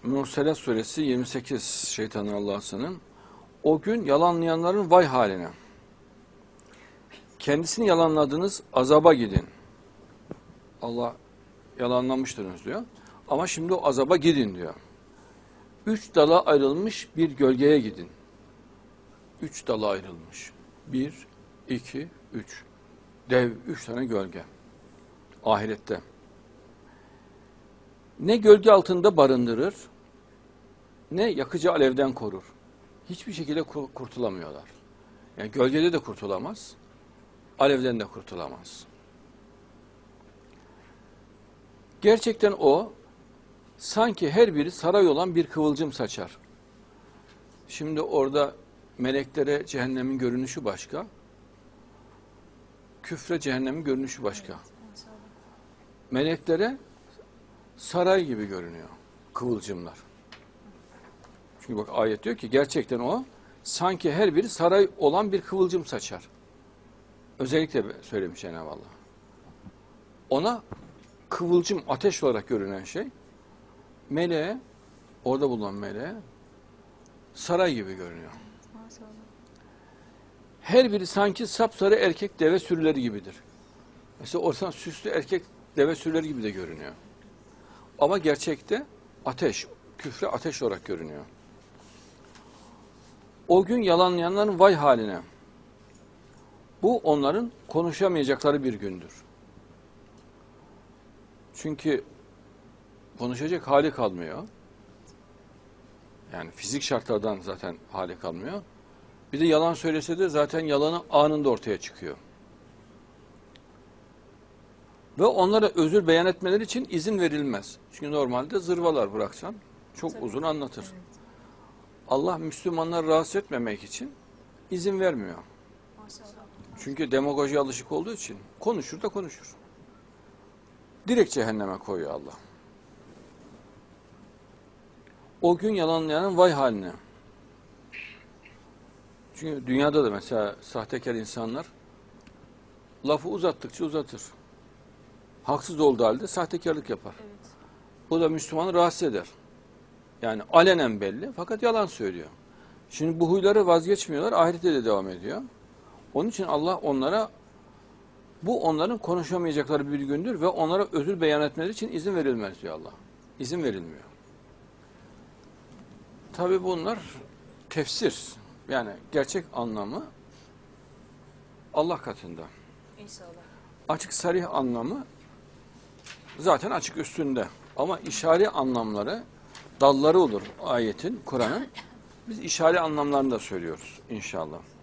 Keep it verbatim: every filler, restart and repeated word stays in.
Murselat suresi yirmi sekiz şeytanın Allah'sının o gün yalanlayanların vay haline. Kendisini yalanladınız azaba gidin. Allah yalanlamıştınız diyor. Ama şimdi o azaba gidin diyor. Üç dala ayrılmış bir gölgeye gidin. Üç dala ayrılmış. Bir, iki, üç. Dev üç tane gölge. Ahirette. Ne gölge altında barındırır, ne yakıcı alevden korur. Hiçbir şekilde kurtulamıyorlar. Yani gölgede de kurtulamaz, alevden de kurtulamaz. Gerçekten o, sanki her biri saray olan bir kıvılcım saçar. Şimdi orada meleklere cehennemin görünüşü başka, küfre cehennemin görünüşü başka. Meleklere saray gibi görünüyor kıvılcımlar. Çünkü bak ayet diyor ki gerçekten o sanki her biri saray olan bir kıvılcım saçar. Özellikle söylemiş Cenab-ı Allah. Ona kıvılcım ateş olarak görünen şey meleğe, orada bulunan meleğe saray gibi görünüyor. Her biri sanki sapsarı erkek deve sürüleri gibidir. Mesela ortadan süslü erkek deve sürüleri gibi de görünüyor. Ama gerçekte ateş, küfre ateş olarak görünüyor. O gün yalanlayanların vay haline. Bu onların konuşamayacakları bir gündür. Çünkü konuşacak hali kalmıyor. Yani fizik şartlardan zaten hali kalmıyor. Bir de yalan söylese de zaten yalanı anında ortaya çıkıyor. Ve onlara özür beyan etmeleri için izin verilmez. Çünkü normalde zırvalar bıraksan çok Tabii. uzun anlatır. Evet. Allah Müslümanları rahatsız etmemek için izin vermiyor. Maşallah. Çünkü demagojiye alışık olduğu için konuşur da konuşur. Direkt cehenneme koyuyor Allah. O gün yalanlayanın vay haline. Çünkü dünyada da mesela sahtekar insanlar lafı uzattıkça uzatır. Haksız olduğu halde sahtekarlık yapar. Evet. Bu da Müslümanı rahatsız eder. Yani alenen belli fakat yalan söylüyor. Şimdi bu huyları vazgeçmiyorlar, ahirette de devam ediyor. Onun için Allah onlara, bu onların konuşamayacakları bir gündür ve onlara özür beyan etmeleri için izin verilmez diyor Allah. İzin verilmiyor. Tabi bunlar tefsir. Yani gerçek anlamı Allah katında. İnşallah. Açık sarih anlamı zaten açık üstünde. Ama işari anlamları, dalları olur ayetin, Kur'an'ın. Biz işari anlamlarını da söylüyoruz inşallah.